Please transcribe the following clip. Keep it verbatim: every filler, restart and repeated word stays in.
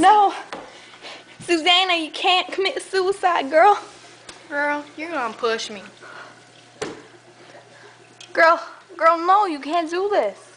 No. Susanna, you can't commit suicide, girl. Girl, you're gonna push me. Girl, girl, no, you can't do this.